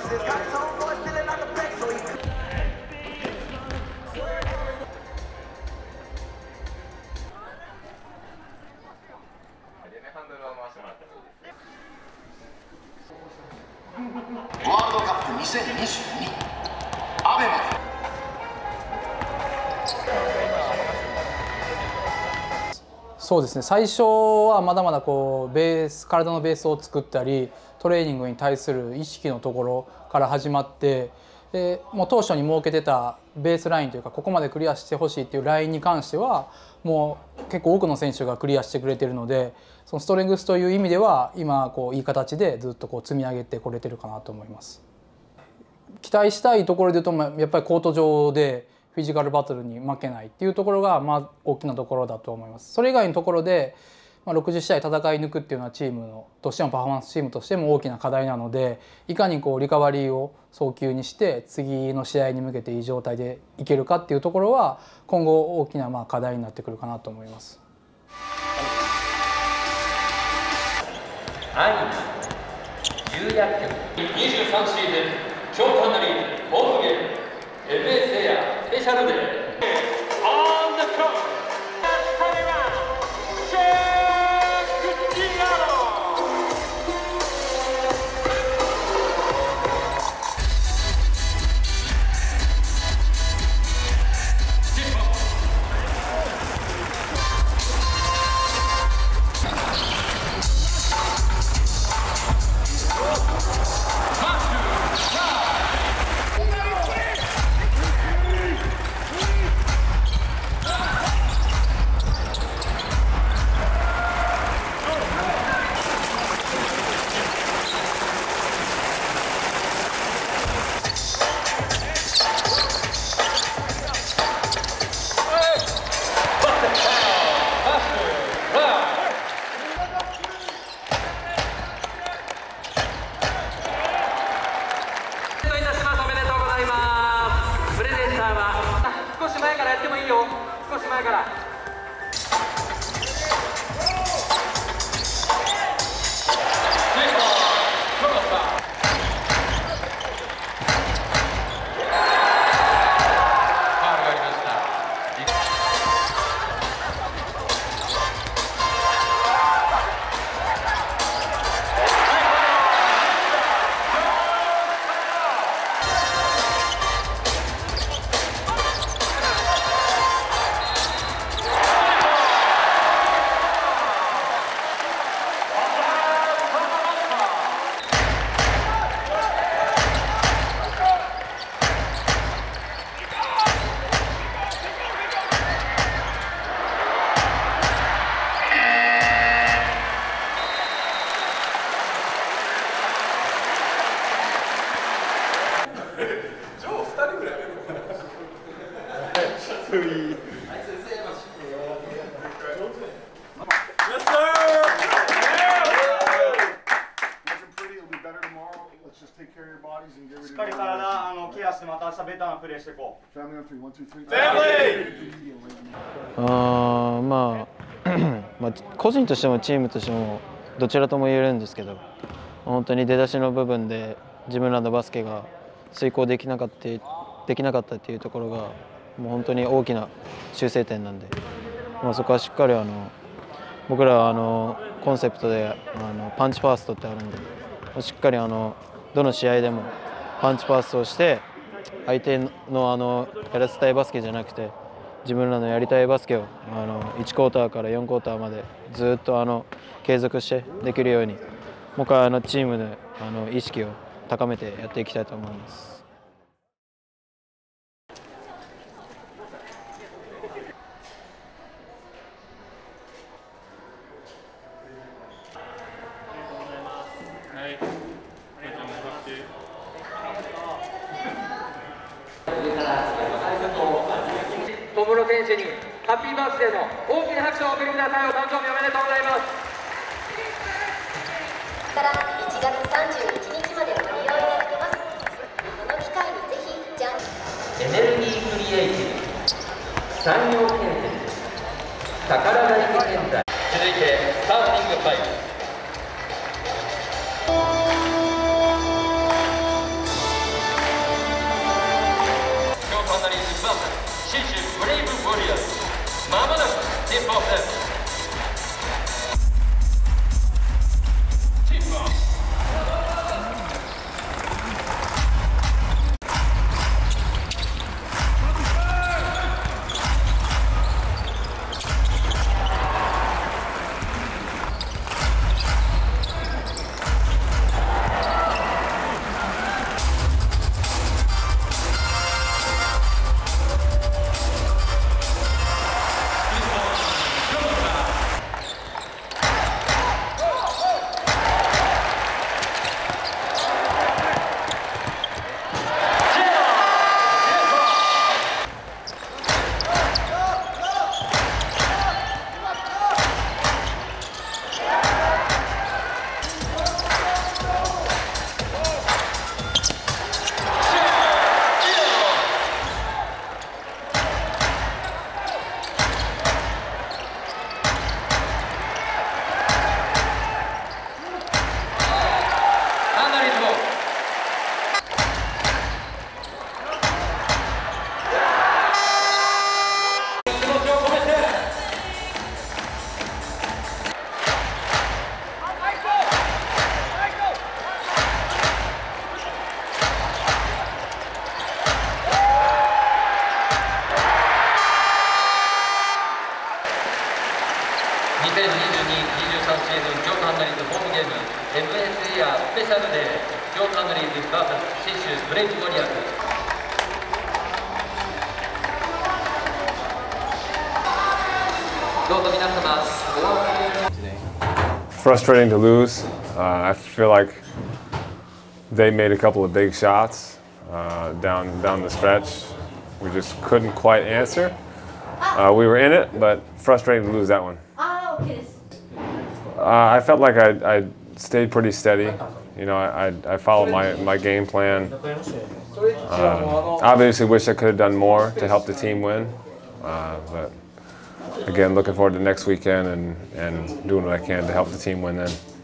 ワールドカップ2022アベマで。 そうですね、最初はまだまだこう体のベースを作ったりトレーニングに対する意識のところから始まって、もう当初に設けてたベースラインというかここまでクリアしてほしいっていうラインに関してはもう結構多くの選手がクリアしてくれてるので、そのストレングスという意味では今こういい形でずっとこう積み上げてこれてるかなと思います。期待したいところで言うとやっぱりコート上でフィジカルバトルに負けないっていうところが大きなところだと思います。それ以外のところで60試合戦い抜くっていうのはチームとしてもパフォーマンスチームとしても大きな課題なので、いかにこうリカバリーを早急にして次の試合に向けていい状態でいけるかっていうところは今後大きな課題になってくるかなと思います。 アニメ重役局23シーズン超カンナリーボードゲーム MA セイヤスペシャルデー On the court シェークディアロ少し前から。 しっかり体ケアしてまた明日ベターなプレーしていこう。 個人としてもチームとしてもどちらとも言えるんですけど、本当に出だしの部分で自分らのバスケが遂行できなかったっていうところがもう本当に大きな修正点なんで、そこはしっかり僕らはコンセプトでパンチファーストってあるんで、しっかりどの試合でもパンチパースをして相手のやらせたいバスケじゃなくて自分らのやりたいバスケを1クォーターから4クォーターまでずっと継続してできるようにもう一回チームで意識を高めてやっていきたいと思います。 小室選手にハッピーバースデーの大きな拍手をお送りください。お誕生日おめでとうございます。 から1月31日までご利用いただけます。この機会にぜひじゃんエネルギークリエイティブ産業建設宝大学現在、続いてサーフィング5 ウォリアーズまもなくティップオフです。2022-23シーズン京都ハンナリーズホームゲーム MS エアスペシャルデー京都ハンナリーズ vs 信州ブレイブウォリアーズ。どうぞ皆様 Frustrating to lose. I feel like they made a couple of big shots down the stretch. We just couldn't quite answer. We were in it, but frustrating to lose that one. I felt like I stayed pretty steady. You know, I followed my game plan. Obviously, wish I could have done more to help the team win. But again, looking forward to next weekend and doing what I can to help the team win then.